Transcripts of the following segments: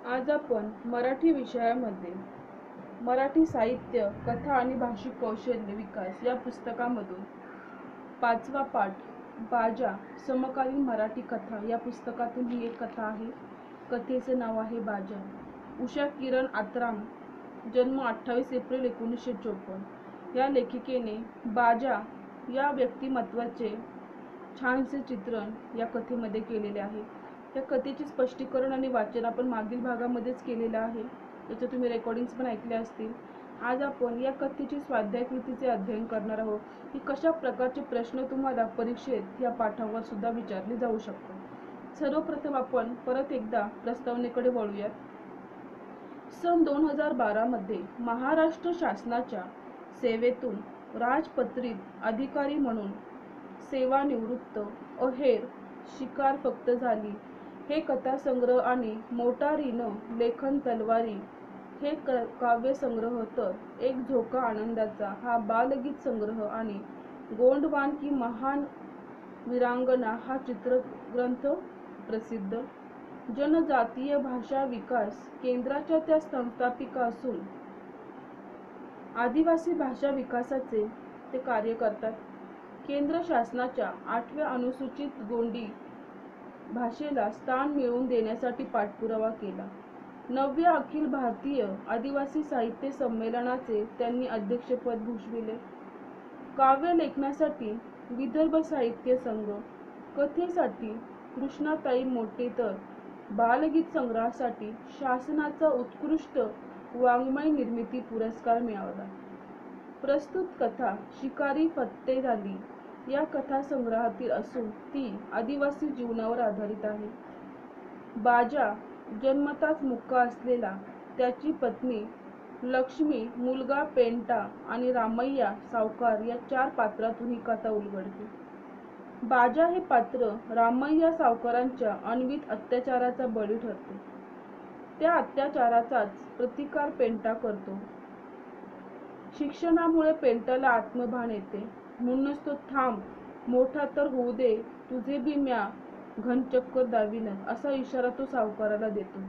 आज आपण मराठी विषयामध्ये मराठी साहित्य, कथा आणि भाषिक कौशल्य विकास या पुस्तकामधून 5वा पाठ बाजा समकालीन मराठी कथा या पुस्तकातून ही एक कथा आहे. कथेचे नाव आहे बाजा. उषा किरण आत्राम, जन्म 28 एप्रिल 1954. या लेखिकेने बाजा या व्यक्तिमत्वाचे छानसे चित्रण या कथेमध्ये केलेले आहे. या कथेचे स्पष्टीकरण आणि वाचन आपण मागील भागामध्येच केलेलं आहे. याचे तुम्ही रेकॉर्डिंग्स पण ऐकले असतील. आज आपण या कथेची स्वाध्याय कृतीचे अध्ययन करणार आहोत की कशा प्रकारचे प्रश्न तुम्हाला परीक्षेत या पाठावर सुद्धा विचारले जाऊ शकतात. सर्वप्रथम आपण परत एकदा प्रस्तावनेकडे वळूयात. सन 2012 मध्ये महाराष्ट्र शासनाच्या सेवेतून राजपत्रित अधिकारी म्हणून सेवानिवृत्त अहेर शिकार फक्त झाली हे कथासंग्रह आणि मोटारीनं लेखन तलवारी हे काव्यसंग्रह, तर एक झोका आनंदाचा हा बालगीत संग्रह आणि गोंडवान की महान वीरांगना हा चित्रग्रंथ प्रसिद्ध. जनजातीय भाषा विकास केंद्राच्या त्या संस्थापिका असून आदिवासी भाषा विकासाचे ते कार्य करतात. केंद्र शासनाच्या 8व्या अनुसूचित गोंडी भाषेला स्थान मिळवून देण्यासाठी पाठपुरावा केला. 9व्या अखिल भारतीय आदिवासी साहित्य संमेलनाचे त्यांनी अध्यक्षपद भूषविले. काव्य लेखनासाठी विदर्भ साहित्य संघ, कथेसाठी कृष्णाताई मोटे, तर बालगीत संग्रहासाठी शासनाचा उत्कृष्ट वाङ्मय निर्मिती पुरस्कार मिळाला. प्रस्तुत कथा शिकारी फत्ते झाली या कथासंग्रहातील असून ती आदिवासी जीवनावर आधारित आहे. बाजा जन्मताच मुक्का असलेला, त्याची पत्नी लक्ष्मी, मुलगा पेंटा आणि रामय्या सावकार या 4 पात्रातून ही कथा उलगडते. बाजा हे पात्र रामय्या सावकारांच्या अन्वित अत्याचाराचा बळी ठरते. त्या अत्याचाराचाच प्रतिकार पेंटा करतो. शिक्षणामुळे पेंटाला आत्मभान येते. म्हणूनच तो थांब, मोठा तर होऊ दे, तुझे बी म्या घनचक्कर दावीनच असा इशारा तो सावकाराला देतो.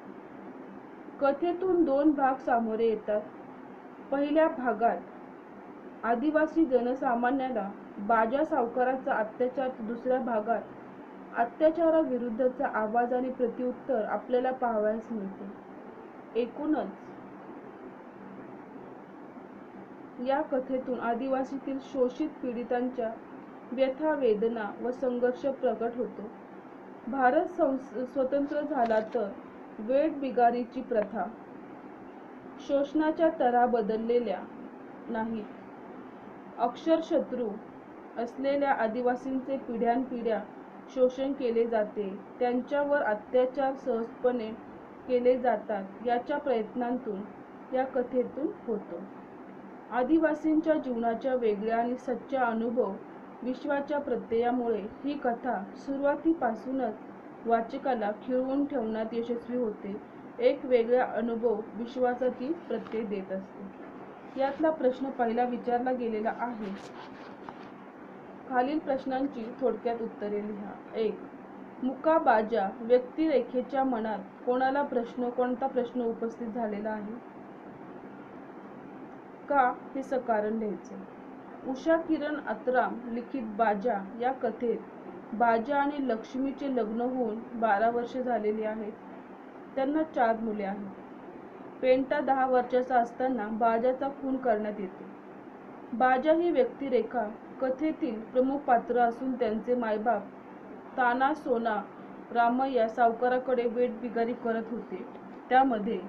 कथेतून 2 भाग सामोरे येतात. पहिल्या भागात आदिवासी जनसामान्याला बाजा सावकाराचा अत्याचार, दुसऱ्या भागात अत्याचाराविरुद्धचा आवाज आणि प्रत्युत्तर आपल्याला पाहावयास मिळते. एकूणच या कथेतून आदिवासीतील शोषित पीडितांच्या व्यथा, वेदना व संघर्ष प्रकट होतो. भारत स्वतंत्र झाला तर वेठबिगारीची प्रथा, शोषणाच्या तऱ्हा बदललेल्या नाहीत. अक्षरशत्रू असलेल्या आदिवासींचे पिढ्यानपिढ्या शोषण केले जाते, त्यांच्यावर अत्याचार सहजपणे केले जातात याच्या प्रयत्नांतून या कथेतून होतो. आदिवासींच्या जीवनाच्या वेगळ्या आणि सच्चा अनुभव विश्वाच्या प्रत्ययामुळे ही कथा सुरुवातीपासूनच वाचकाला खिळवून ठेवण्यात यशस्वी होते. एक वेगळा अनुभव विश्वाचा ती प्रत्यय देत असते. यातला प्रश्न पहिला विचारला गेलेला आहे. खालील प्रश्नांची थोडक्यात उत्तरे लिहा. 1. मुका बाजा व्यक्तिरेखेच्या मनात कोणता प्रश्न उपस्थित झालेला आहे? का हे सकारण लिहायचे. उषा किरण आत्राम लिखित बाजा या कथेत बाजा आणि लक्ष्मीचे लग्न होऊन 12 वर्षे झालेली आहेत. त्यांना 4 मुले आहेत. पेंटा 10 वर्षाचा असताना बाजाचा खून करण्यात येतो. बाजा ही व्यक्तिरेखा कथेतील प्रमुख पात्र असून त्यांचे मायबाप ताना सोना रामय्या सावकाराकडे वेठबिगारी करत होते. त्यामध्ये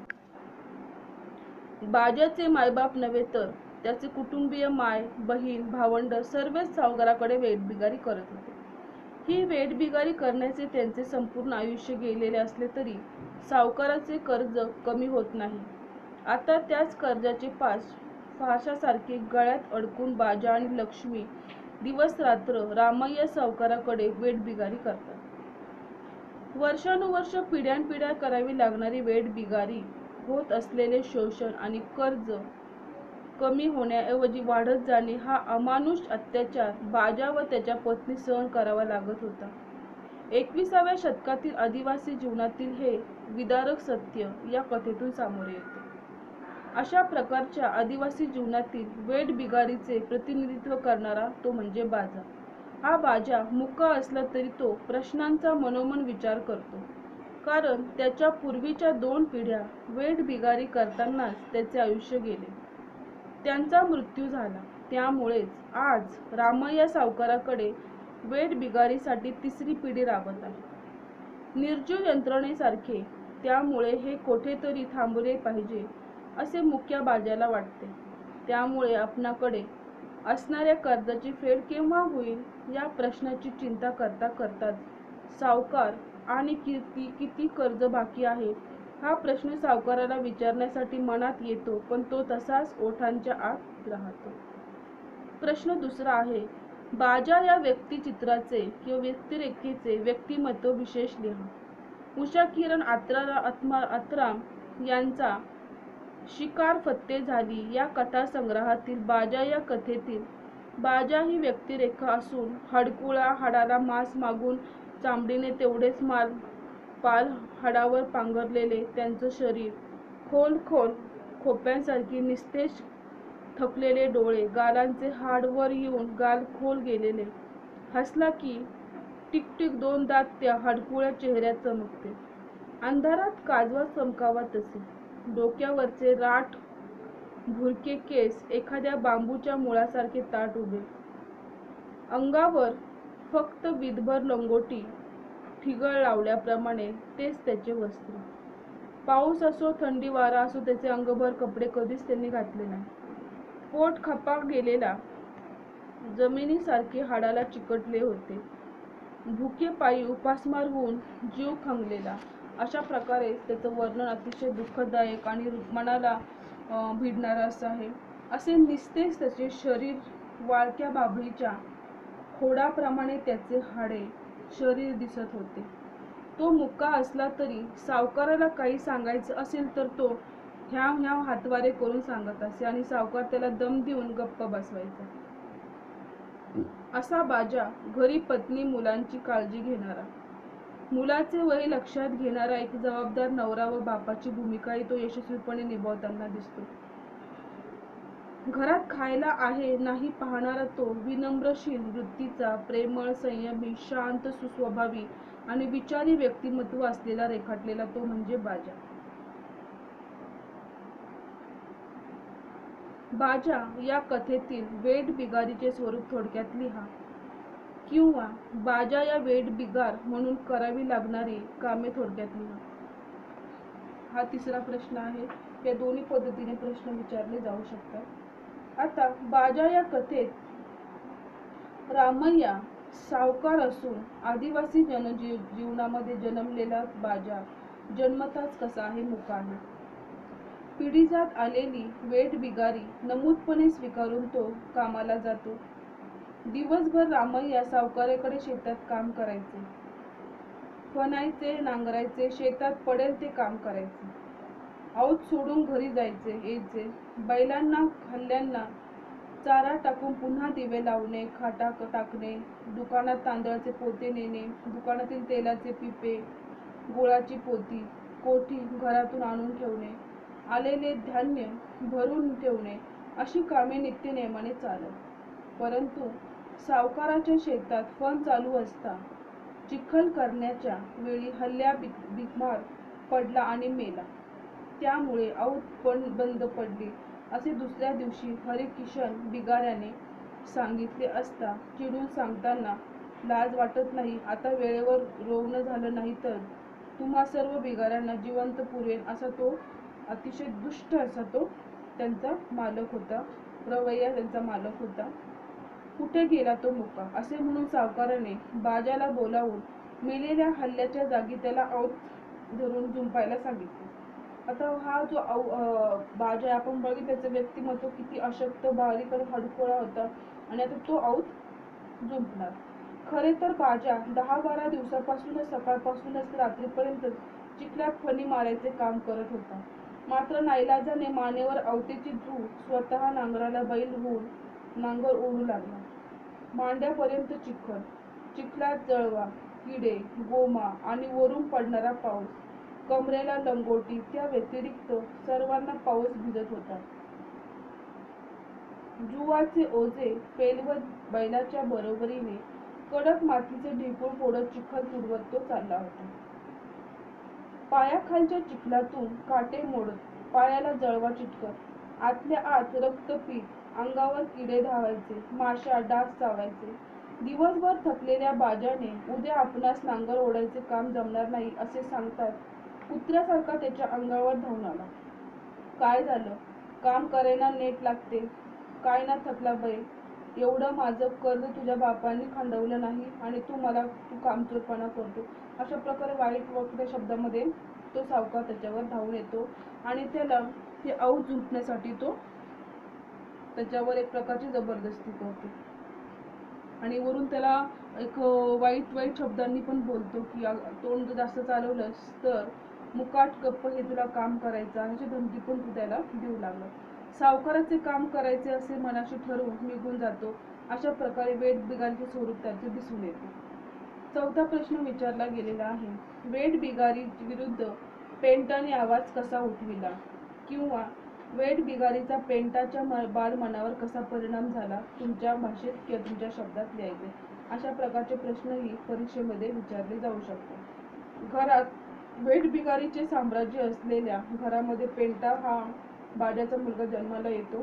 बाजाचे मायबाप नव्हे तर त्याचे कुटुंबीय, माय, बहीण, भावंड सर्वच सावकाराकडे वेठबिगारी करत होते. ही वेठबिगारी करण्याचे त्यांचे संपूर्ण आयुष्य गेलेले असले तरी सावकाराचे कर्ज कमी होत नाही. आता त्याच कर्जाचे फाशासारखे गळ्यात अडकून बाजा आणि लक्ष्मी दिवस रात्र रामय्या सावकाराकडे वेठबिगारी करतात. वर्षानुवर्ष पिढ्यानपिढ्या करावी लागणारी वेठबिगारी, होत असलेले शोषण आणि कर्ज कमी होण्याऐवजी वाढत जाणे हा अमानुष अत्याचार बाजा व त्याच्या पत्नी सहन करावा लागत होता. 21व्या शतकातील आदिवासी जीवनातील हे विदारक सत्य या कथेतून सामोरे येते. अशा प्रकारच्या आदिवासी जीवनातील वेठबिगारीचे प्रतिनिधित्व करणारा तो म्हणजे बाजा. हा बाजा मुका असला तरी तो प्रश्नांचा मनोमन विचार करतो, कारण त्याच्या पूर्वीच्या 2 पिढ्या वेठबिगारी करतानाच त्याचे आयुष्य गेले, त्यांचा मृत्यू झाला. त्यामुळेच आज रामय्या सावकाराकडे वेठबिगारीसाठी 3री पिढी राबत आहे, निर्जीव यंत्रणेसारखे. त्यामुळे हे कोठेतरी थांबले पाहिजे असे मुक्या बाजाला वाटते. त्यामुळे आपणाकडे असणाऱ्या कर्जाची फेड केव्हा होईल या प्रश्नाची चिंता करता करताच सावकार आणि किती कर्ज बाकी आहे हा प्रश्न सावकाराला विचारण्यासाठी मनात येतो, पण तो तसाच ओठांच्या आत राहतो. प्रश्न दुसरा आहे, बाजा या व्यक्तिचित्राचे किंवा व्यक्तिरेखेचे व्यक्तिमत्व विशेष लिहा. उषा किरण आत्राम यांचा शिकार फत्ते झाली या कथासंग्रहातील बाजा या कथेतील बाजा ही व्यक्तिरेखा असून हडकुळा, हाडाला मांस मागून चामडीने तेवढेच पाल हाडावर पांघरलेले त्यांचं शरीर, खोल खोप्यांसारखी निस्तेज थकलेले डोळे, गालांचे हाड वर येऊन गाल खोल गेलेले, हसला की टिकटिक 2 दात त्या हडकुळ्या चेहऱ्यात चमकते. अंधारात काजवा चमकावा तसे. डोक्यावरचे राठ भुरके केस एखाद्या बांबूच्या मुळासारखे ताठ उभे. अंगावर फक्त विधभर लंगोटी ठिगळ लावल्याप्रमाणे तेच त्याचे वस्त्र. पाऊस असो थंडी वारा असो त्याचे अंगभर कपडे कधीच त्यांनी घातले नाही. पोट खपा गेलेला, जमिनीसारखे हाडाला चिकटले होते. भुके पायी उपासमार होऊन जीव खंगलेला. अशा प्रकारे त्याचं वर्णन अतिशय दुःखदायक आणि मनाला भिडणारं असं आहे. असे निस्तेज त्याचे शरीर, वाळक्या बाभळीच्या खोडाप्रमाणे त्याचे हाडे शरीर दिसत होते. तो मुका असला तरी सावकाराला काही सांगायचं असेल तर तो ह्याव हातवारे करून सांगत असे आणि सावकार त्याला दम देऊन गप्प बसवायचा. असा बाजा घरी पत्नी मुलांची काळजी घेणारा, मुलाचे वय लक्षात घेणारा एक जबाबदार नवरा व बापाची भूमिकाही तो यशस्वीपणे निभावताना दिसतो. घरात खायला आहे नाही पाहणारा तो विनम्रशील वृत्तीचा, प्रेमळ, संयमी, शांत, सुस्वभावी आणि विचारी व्यक्तिमत्व असलेला रेखाटलेला तो म्हणजे बाजा. बाजा या कथेतील वेठबिगारीचे स्वरूप थोडक्यात लिहा, किंवा बाजा या वेठबिगार म्हणून करावी लागणारी कामे थोडक्यात लिहा. हा 3रा प्रश्न आहे. या दोन्ही पद्धतीने प्रश्न विचारले जाऊ शकतात. आता बाजा या कथेत रामय्या सावकार असून आदिवासी जनजीवनामध्ये जन्मलेला बाजा जन्मताच कसा आहे, मुका आहे. पिढीजात आलेली वेठबिगारी नमूदपणे स्वीकारून तो कामाला जातो. दिवसभर रामय्या सावकाराकडे शेतात काम करायचे, फणायचे, नांगरायचे, शेतात पडेल ते काम करायचे. औत सोडून घरी जायचे यायचे. बैलांना हल्ल्यांना चारा टाकून पुन्हा दिवे लावणे, खाटा टाकणे, दुकानात तांदळाचे पोते नेणे, दुकानातील तेलाचे पिपे, गुळाची पोती, कोठी घरातून आणून ठेवणे, आलेले धान्य भरून ठेवणे अशी कामे नित्यनेमाने चालत. परंतु सावकाराच्या शेतात फण चालू असता चिखल करण्याच्या वेळी हल्ल्या बिमार पडला आणि मेला. त्यामुळे औत पण बंद पडली असे दुसऱ्या दिवशी हरिकिशन बिगाऱ्याने सांगितले असता चिडून सांगताना लाज वाटत नाही, आता वेळेवर रोवणं झालं नाही तर तुम्हा सर्व बिगाऱ्यांना जिवंत पुरेन असा तो अतिशय दुष्ट असा तो त्यांचा मालक होता. रवैया त्यांचा मालक होता. कुठे गेला तो मुका असे म्हणून सावकाराने बाजाला बोलावून मेलेल्या हल्ल्याच्या जागी त्याला औत धरून जुंपायला सांगितले. आता हा जो बाजा आपण बघितलं त्याचं व्यक्तिमत्व किती अशक्त, बारीक आणि हडकुळा होता आणि आता तो औत जुंपणार. खरे तर बाजा 10-12 दिवसापासूनच सकाळपासूनच रात्रीपर्यंत चिखलात फणी मारायचे काम करत होता. मात्र नाईलाजाने मानेवर अवतेची धूळ स्वतः नांगराला बैल होऊन नांगर ओढू लागला. मांड्यापर्यंत चिखल, चिखलात जळवा, किडे, गोमा आणि वरून पडणारा पाऊस, कमरेला लंगोटी, त्या व्यतिरिक्त सर्वांना पाऊस भिजत होता. जुवाचे ओझे पेलवत बैलाच्या बरोबरीने कडक मातीचे ढेकूळ फोडत चिखल तुडवत तो चालला होता. पायाखालच्या चिखलातून काटे मोडत, पायाला जळवा चिटकत, आतल्या आत रक्त पीत, अंगावर किडे धावायचे, माशा डास चावायचे. दिवसभर थकलेल्या बाजाने उद्या आपणास नांगर ओढायचे काम जमणार नाही असे सांगताच कुत्र्यासारखा त्याच्या अंगावर धावून आला. काय झालं? काम करायला नेट लागते. काय ना थकला बैल? एवढं माझं कर्ज तुझ्या बापांनी खंडवलं नाही आणि तू कामचोरपणा करतो. अशा प्रकारे वाईट वक्र शब्दामध्ये तो सावकार त्याच्यावर धावून येतो आणि त्याला ते औ झुंटण्यासाठी तो त्याच्यावर एक प्रकारची जबरदस्ती करतो आणि वरून त्याला एक वाईट शब्दांनी पण बोलतो की तोंड जास्त चालवलंस तर मुकाट गप्प हे तुला काम करायचं अशी धमकी पण तू त्याला देऊ लागला. सावकाराचे काम करायचे असे मनाशी ठरवून निघून जातो. अशा प्रकारे वेठबिगारीचे स्वरूप त्याचे दिसून येते. चौथा प्रश्न विचारला गेलेला आहे, वेठबिगारी विरुद्ध पेंटाने आवाज कसा उठविला किंवा वेठबिगारीचा पेंटाच्या बालमनावर कसा परिणाम झाला, तुमच्या भाषेत किंवा तुमच्या शब्दात लिहायचे. अशा प्रकारचे प्रश्नही परीक्षेमध्ये विचारले जाऊ शकतात. घरात वेठबिगारीचे साम्राज्य असलेल्या घरामध्ये पेंटा हा बाजाचा मुलगा जन्माला येतो.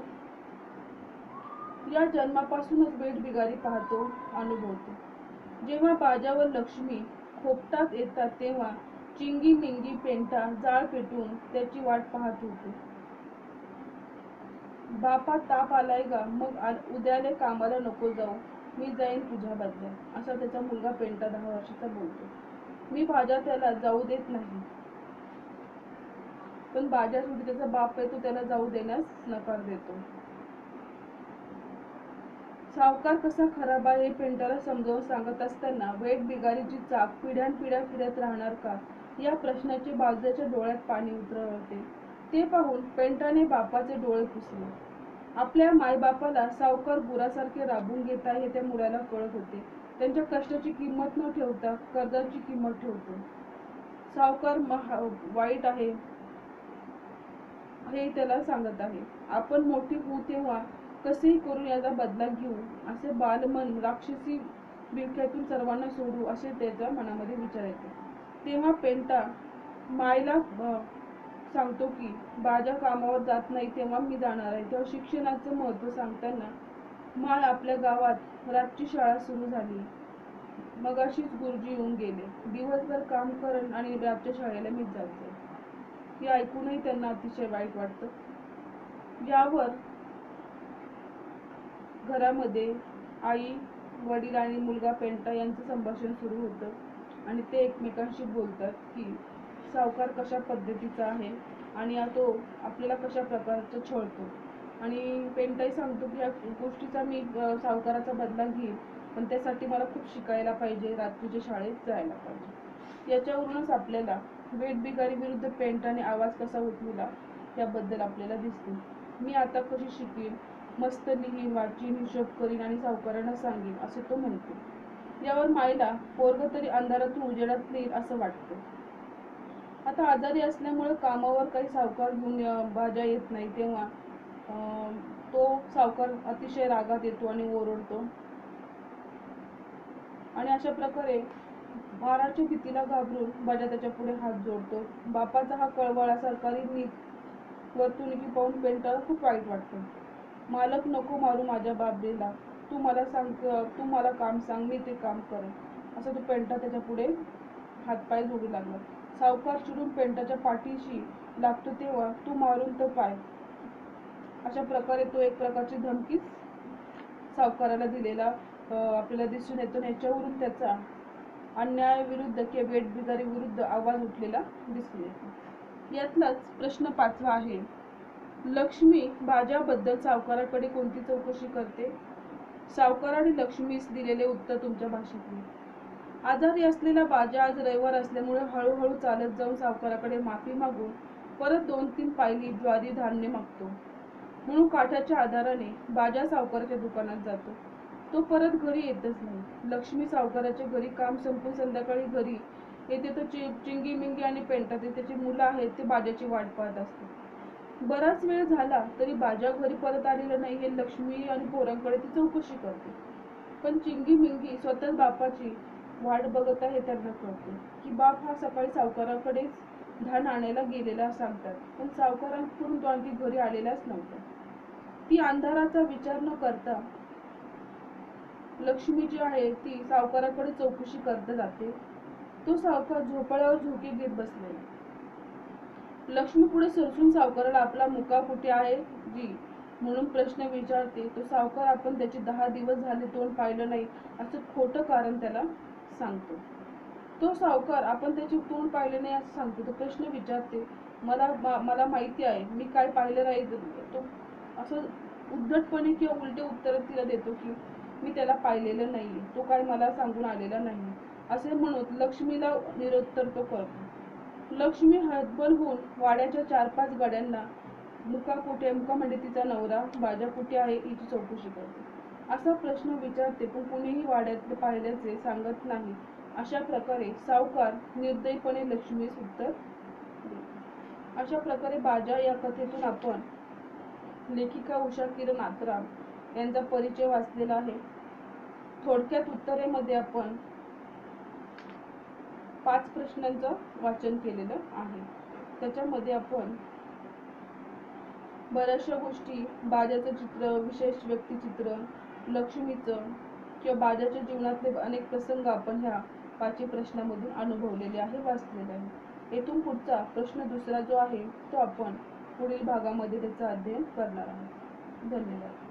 या जन्मापासूनच वेठबिगारी पाहतो, अनुभवतो. जेव्हा बाजावर लक्ष्मी खोपटात येतात तेव्हा चिंगी मिंगी पेंटा जाळ पेटून त्याची वाट पाहत होतो. बापा ताप आलाय गा, मग उद्याले कामाला नको जाऊ, मी जाईन तुझ्या बदल्यात, असा त्याचा मुलगा पेंटा 10 वर्षाचा बोलतो. मी बाजा त्याला जाऊ देत नाही, पण बाजा शेवटी त्याचा बाप आहे तो त्याला जाऊ देण्यास नकार देतो. सावकार कसा खराब आहे हे पेंटाला समजावून सांगत असताना वेठबिगारीची चाक पिढ्यानपिढ्या फिरत राहणार का या प्रश्नाचे बाजाच्या डोळ्यात पाणी उतरवते. ते पाहून पेंटाने बापाचे डोळे पुसले. आपल्या मायबापाला सावकार गुरासारखे राबून घेत आहे हे त्या मुलाला कळत होते. त्यांच्या कष्टाची किंमत न ठेवता कर्जाची किंमत ठेवतो. सावकार वाईट आहे हे त्याला सांगत आहे. आपण मोठी होऊ तेव्हा कसेही करून याचा बदला घेऊ, असे बालमन राक्षसी बिळख्यातून सर्वांना सोडू असे त्याच्या मनामध्ये विचार येते. तेव्हा पेंटा मायला सांगतो की बाजा कामावर जात नाही तेव्हा मी जाणार आहे. तेव्हा शिक्षणाचं महत्त्व सांगताना माय आपल्या गावात रातची शाळा सुरू झाली, मगाशीच गुरुजी येऊन गेले, दिवसभर काम करण आणि रातच्या शाळेला मीच जायचे. हे ऐकूनही त्यांना अतिशय वाईट वाटतं. यावर घरामध्ये आई, वडील आणि मुलगा पेंटा यांचं संभाषण सुरू होतं आणि ते एकमेकांशी बोलतात की सावकार कशा पद्धतीचा आहे आणि तो आपल्याला कशा प्रकारचं छळतो. आणि पेंटाही सांगतो की या गोष्टीचा मी सावकाराचा बदला घेईन, पण त्यासाठी मला खूप शिकायला पाहिजे, रात्रीच्या शाळेत जायला पाहिजे. याच्यावरूनच आपल्याला वेठबिगारी विरुद्ध पेंटाने आवाज कसा उठविला याबद्दल आपल्याला दिसते. मी आता कशी शिकेन, मस्त लिहीन, वाचीन, हिशोब करीन आणि सावकारांना सांगेन असे तो म्हणतो. यावर मायला पोरग तरी अंधारातून उजेडात येईल असं वाटतं. आता आजारी असल्यामुळे कामावर काही सावकार घेऊन बाजा येत नाही तेव्हा तो सावकार अतिशय रागात येतो आणि ओरडतो आणि अशा प्रकारे माराच्या भीतीला घाबरून बाजा त्याच्या पुढे हात जोडतो. बापाचा हा कळवळा सरकारी नीत वर्तणुकी पाहून पेंटाला खूप वाईट वाटतं. मालक नको मारू माझ्या बाबरेला, तू मला काम सांग, मी ते काम करेन, असं तो पेंटा त्याच्या पुढे हातपाय जोडू लागला. सावकार चिडून पेंटाच्या पाठीशी लागतो तेव्हा तू मारून तर पाय, अशा प्रकारे तो एक प्रकारची धमकीच सावकाराला दिलेला आपल्याला दिसून येतो. याच्यावरून त्याचा अन्यायाविरुद्ध किंवा वेठबिगारी विरुद्ध आवाज उठलेला दिसून येतो. यातलाच प्रश्न 5वा आहे, लक्ष्मी बाजाबद्दल सावकाराकडे कोणती चौकशी करते? सावकाराने लक्ष्मीस दिलेले उत्तर तुमच्या भाषेतले. आजारी असलेला बाजा आज रविवार असल्यामुळे हळूहळू चालत जाऊन सावकाराकडे माफी मागून परत 2-3 पायली ज्वारी धान्य मागतो. म्हणून काठाच्या आधाराने बाजा सावकाराच्या दुकानात जातो. तो परत घरी येतच नाही. लक्ष्मी सावकाराच्या घरी काम संपून संध्याकाळी घरी येते तर चिंगी मिंगी आणि पेंटात त्याची मुलं आहेत ते बाजाची वाट पाहत असतात. बराच वेळ झाला तरी बाजा घरी परत आलेला नाही हे लक्ष्मी आणि पोरांकडे ती चौकशी करते. पण चिंगी मिंगी स्वतःच बापाची वाट बघत आहे त्यांना कळते की बाप हा सकाळी सावकाराकडेच धान आणायला गेलेला सांगतात, पण सावकारांकडून तो आणखी घरी आलेलाच नव्हता. ती अंधाराचा विचार न करता लक्ष्मी जी आहे ती सावकाराकडे चौकशी करता जाते. तो सावकार झोपाळ्यावर झोके घेत बसलेला. लक्ष्मी पुढे सरसून सावकाराला आपला मुका कुठे आहे जी म्हणून प्रश्न विचारते. तो सावकार आपण त्याचे 10 दिवस झाले तोंड पाहिलं नाही असं खोटं कारण त्याला सांगतो. तो सावकार आपण त्याचे तोंड पाहिले नाही असं सांगतो. तो प्रश्न विचारते, मला माहिती आहे मी काय पाहिलं नाही. तो असं उद्धटपणे किंवा उलटे उत्तर तिला देतो की मी त्याला पाहिलेलं नाहीये, तो काय मला सांगून आलेला नाही असे म्हणून लक्ष्मीला निरुत्तर तो करतो. लक्ष्मी हतबल होऊन वाड्याच्या 4-5 गाड्यांना मुका म्हणजे तिचा नवरा बाजा कुठे आहे हिची चौकशी करते. असा प्रश्न विचारते पण कुणीही वाड्यात पाहिल्याचे सांगत नाही. अशा प्रकारे सावकार निर्दयीपणे लक्ष्मीस उत्तर देतो. अशा प्रकारे बाजा या कथेतून आपण लेखिका उषा किरण आत्राम यांचा परिचय वाचलेला आहे. थोडक्यात उत्तरेमध्ये आपण 5 प्रश्नांचं वाचन केलेलं आहे. त्याच्यामध्ये आपण बऱ्याचशा गोष्टी, बाजाचं चित्र, विशेष व्यक्तिचित्र, लक्ष्मीचं किंवा बाजाच्या जीवनातले अनेक प्रसंग आपण ह्या 5 प्रश्नामधून अनुभवलेले आहे, वाचलेले आहे. येथून पुढचा प्रश्न दुसरा जो आहे तो आपण पुढील भागामध्ये त्याचं अध्ययन करणार आहोत. धन्यवाद.